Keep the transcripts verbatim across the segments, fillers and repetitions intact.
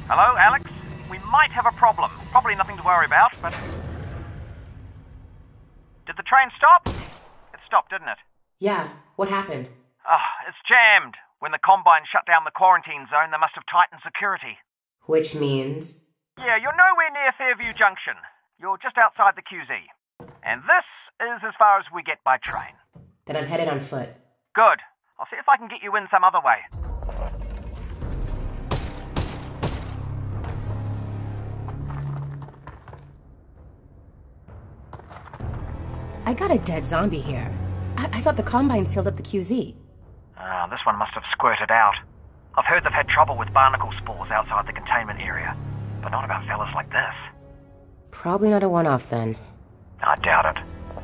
Hello, Alex? We might have a problem. Probably nothing to worry about, but... Did the train stop? It stopped, didn't it? Yeah, what happened? Oh, it's jammed. When the Combine shut down the quarantine zone, they must have tightened security. Which means? Yeah, you're nowhere near Fairview Junction. You're just outside the Q Z. And this is as far as we get by train. Then I'm headed on foot. Good. I'll see if I can get you in some other way. I got a dead zombie here. I, I thought the Combine sealed up the Q Z. Ah, this one must have squirted out. I've heard they've had trouble with barnacle spores outside the containment area, but not about fellas like this. Probably not a one-off then. I doubt it.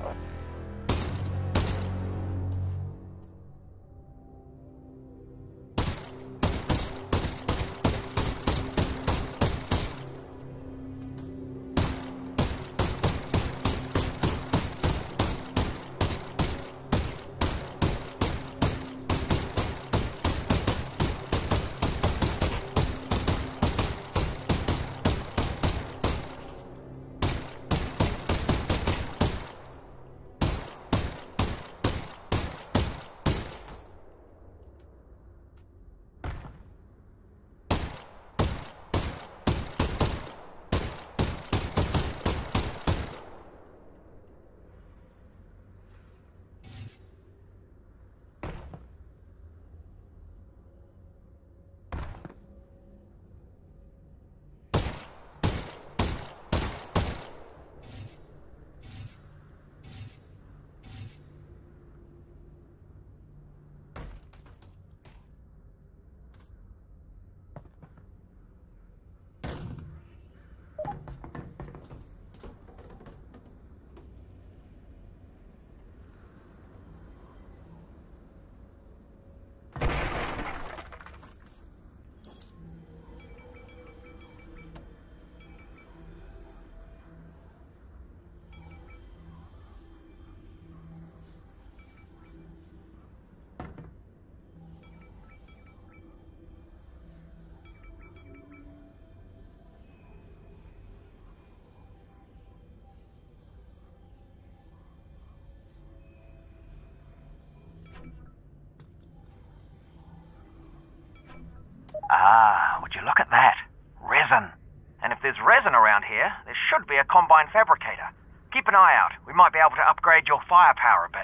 Ah, would you look at that? Resin. And if there's resin around here, there should be a Combine fabricator. Keep an eye out. We might be able to upgrade your firepower a bit.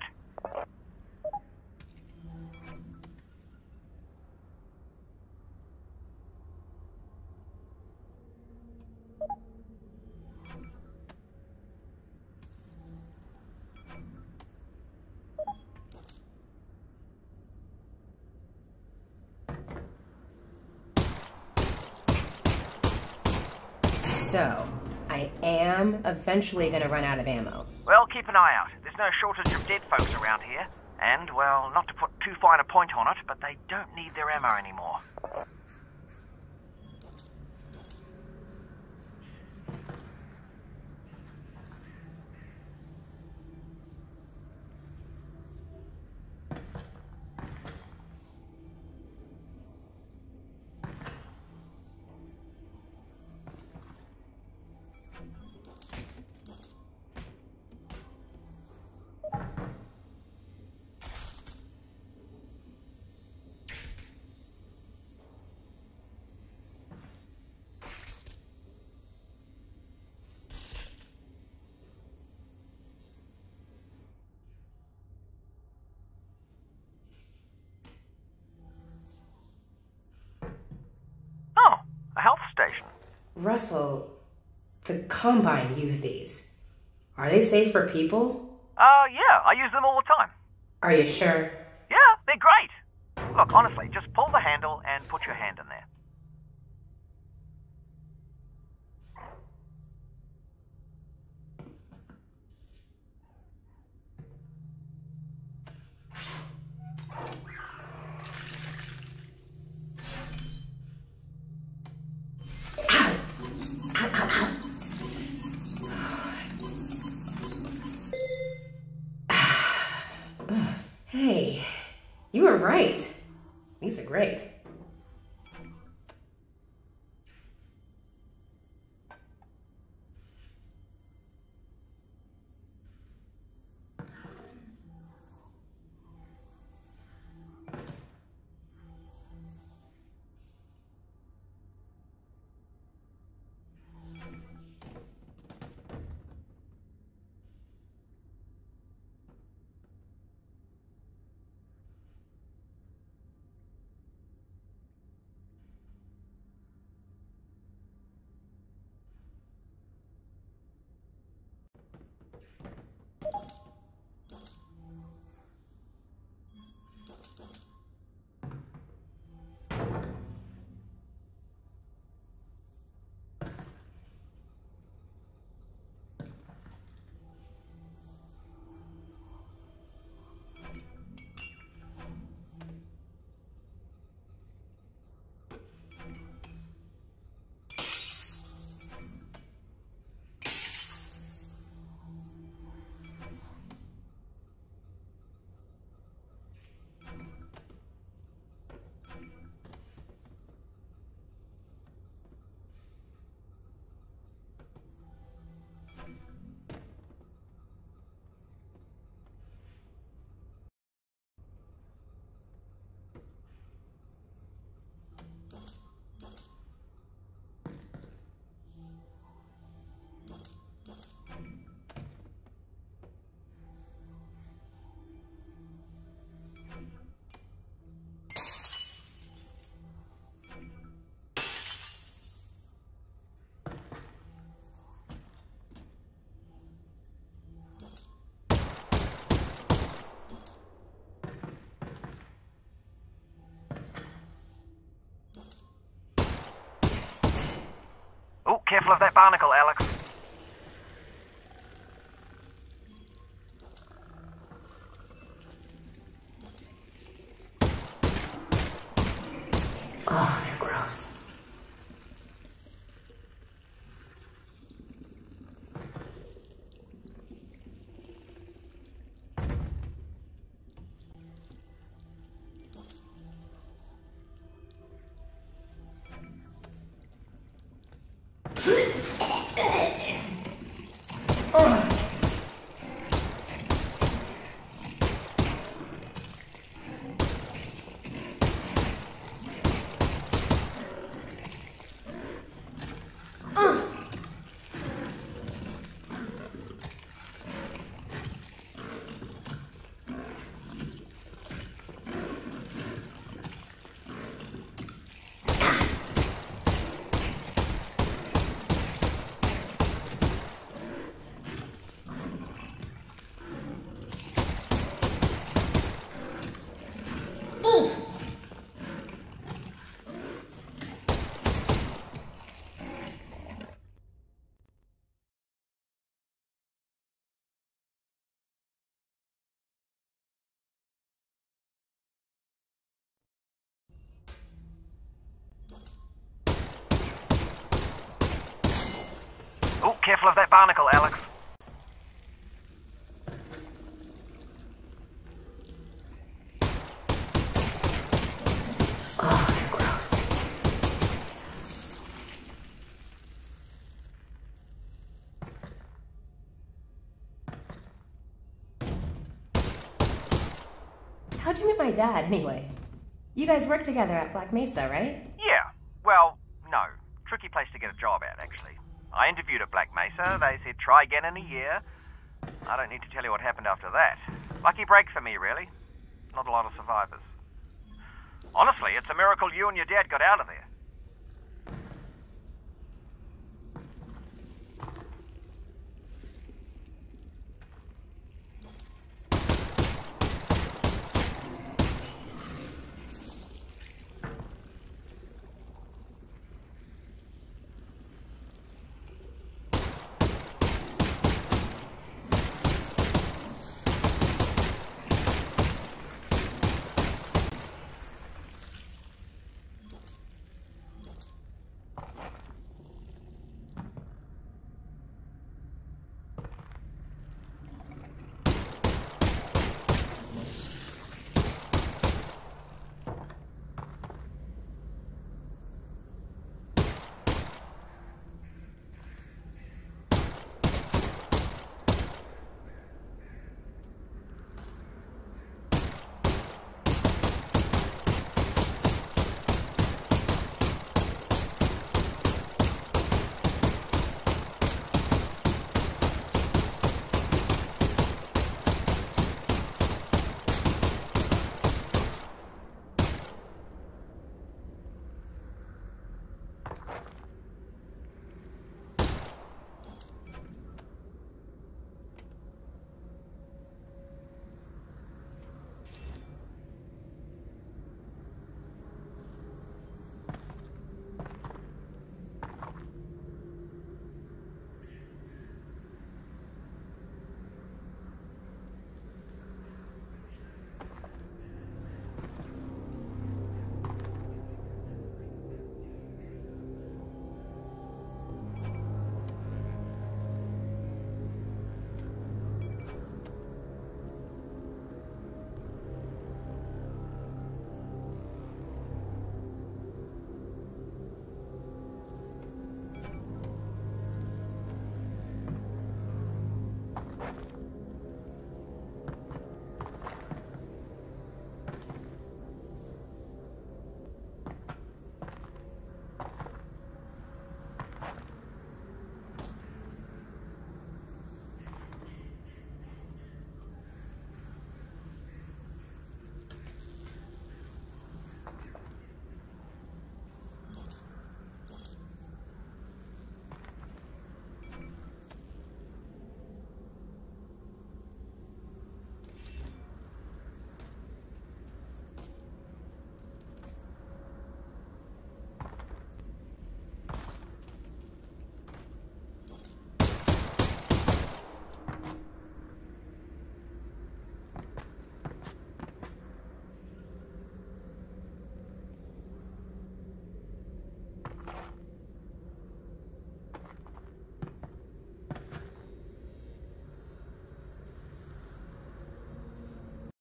So, I am eventually gonna run out of ammo. Well, keep an eye out. There's no shortage of dead folks around here. And, well, not to put too fine a point on it, but they don't need their ammo anymore. Station. Russell, the Combine use these. Are they safe for people? Uh, yeah, I use them all the time. Are you sure? Yeah, they're great. Look, honestly, just pull the handle and put your hand in there. Hey, you were right. These are great. careful of that barnacle, Alex. Oh, they're gross. Oh, careful of that barnacle, Alex. Oh, they're gross. How'd you meet my dad, anyway? You guys work together at Black Mesa, right? Yeah. Well, no. Tricky place to get a job at, actually. I interviewed at Black Mesa. They said try again in a year. I don't need to tell you what happened after that. Lucky break for me, really. Not a lot of survivors. Honestly, it's a miracle you and your dad got out of there.